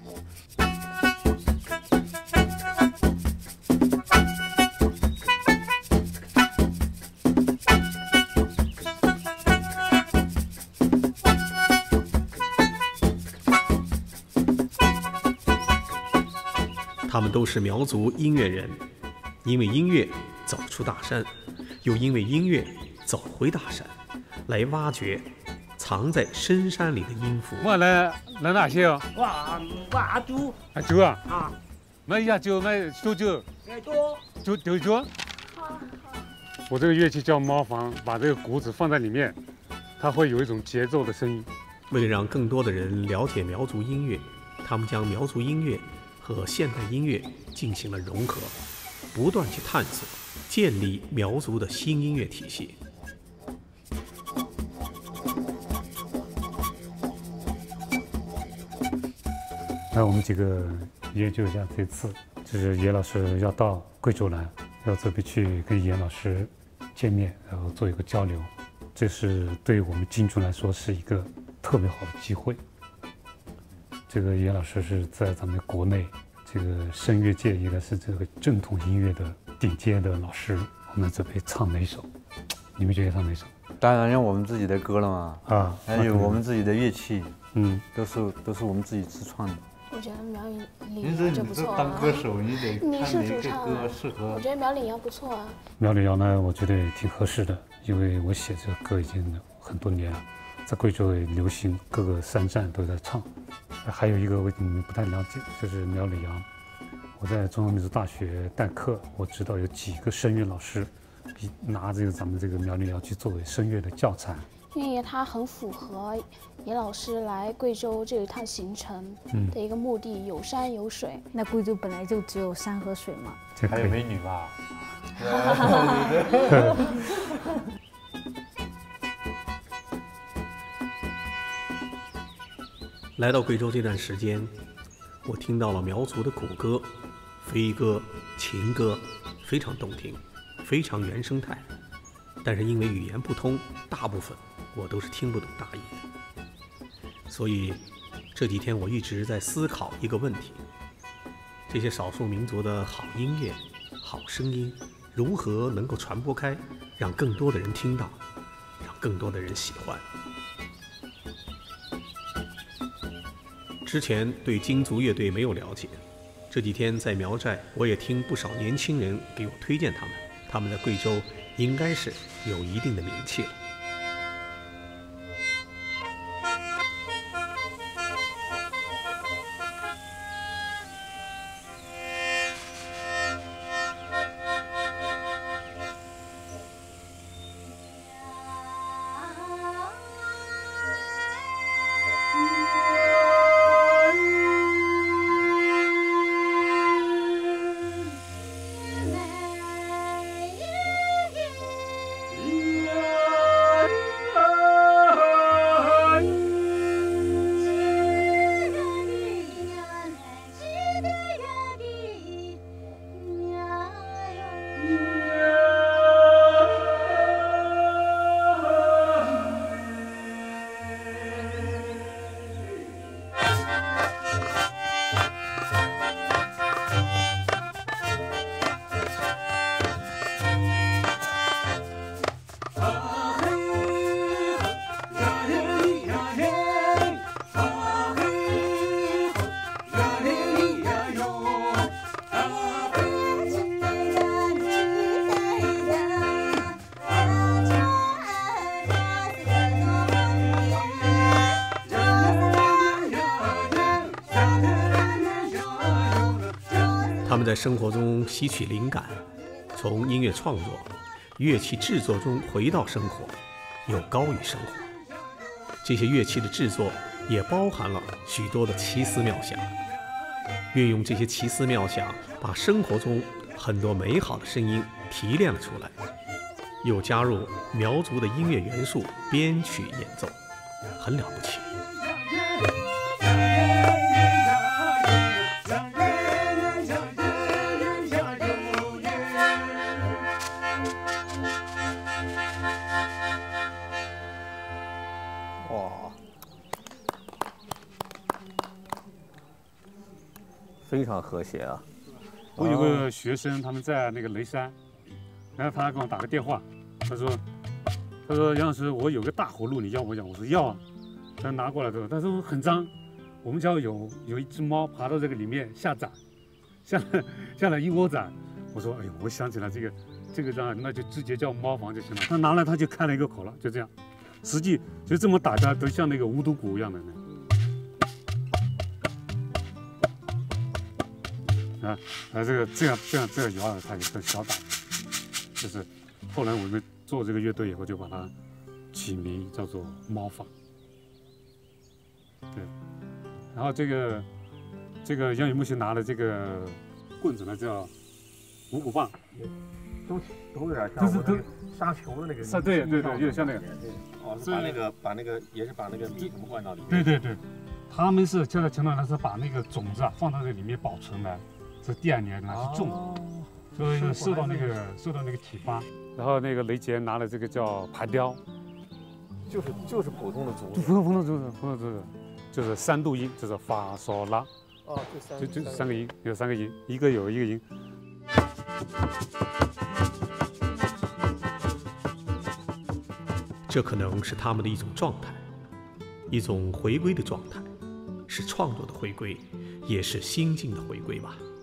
他们都是苗族音乐人，因为音乐走出大山，又因为音乐走回大山，来挖掘藏在深山里的音符。 我来哪些啊？ 挖猪啊！ 啊！ 买一下酒，买手酒。酒。我这个乐器叫猫房，把这个鼓子放在里面，它会有一种节奏的声音。 为了让更多的人了解苗族音乐，他们将苗族音乐和现代音乐进行了融合，不断去探索，建立苗族的新音乐体系。 那我们几个研究一下，这次就是严老师要到贵州来，要这边去跟严老师见面，然后做一个交流。这是对我们金族来说是一个特别好的机会。这个严老师是在咱们国内这个声乐界应该是这个正统音乐的顶尖的老师。我们准备唱哪首？你们觉得唱哪首？ 当然用我们自己的歌了嘛。啊，还有我们自己的乐器，都是我们自己自创的。 我觉得苗岭谣就不错啊。 当歌手你得看哪个歌适合。 我觉得苗岭谣不错啊。 苗岭谣呢，我觉得也挺合适的，因为我写这个歌已经很多年了，在贵州也流行，各个山寨都在唱。还有一个你们不太了解，就是苗岭谣。我在中央民族大学代课，我知道有几个声乐老师拿这个咱们这个苗岭谣去作为声乐的教材。 因为它很符合严老师来贵州这一趟行程的一个目的，有山有水。 那贵州本来就只有山和水嘛。 还有美女吧？ 来到贵州这段时间，我听到了苗族的古歌、飞歌、情歌，非常动听，非常原生态。但是因为语言不通，大部分我都是听不懂大意的。所以这几天我一直在思考一个问题：这些少数民族的好音乐、好声音，如何能够传播开，让更多的人听到，让更多的人喜欢？之前对京族乐队没有了解，这几天在苗寨，我也听不少年轻人给我推荐他们，他们在贵州应该是有一定的名气了。他们在生活中吸取灵感，从音乐创作、乐器制作中回到生活，又高于生活。这些乐器的制作也包含了许多的奇思妙想，运用这些奇思妙想，把生活中很多美好的声音提炼了出来，又加入苗族的音乐元素，编曲演奏，很了不起。 非常和谐啊。 我有个学生，他们在那个雷山，然后他给我打个电话，他说杨老师，我有个大葫芦，你要不要？我说要啊。他拿过来之后，他说很脏，我们家有一只猫爬到这个里面下崽，下了一窝崽。我说哎呦，我想起来这个账，那就直接叫猫房就行了。他拿来他就开了一个口了，就这样。实际就这么打架，都像那个无毒鼓一样的啊，这样摇啊，它也是小胆。就是后来我们做这个乐队以后，就把它起名叫做猫坊。对，然后这个杨雨木星拿的这个棍子呢叫五谷棒， 都有点像我那个杀球的那个。 对，有点像那个。 哦，把那个也是把那个米什么灌到里面。对，他们是现在前段是把那个种子啊放到这里面保存的，是第2年拿去种，所以受到那个启发。然后那个雷杰拿了这个叫盘雕， 就是普通的竹子， 普通竹子，就是3度音，就是发嗦拉。 哦， 就3个音，有3个音，一个有一个音。 这可能是他们的一种状态，一种回归的状态，是创作的回归，也是心境的回归吧。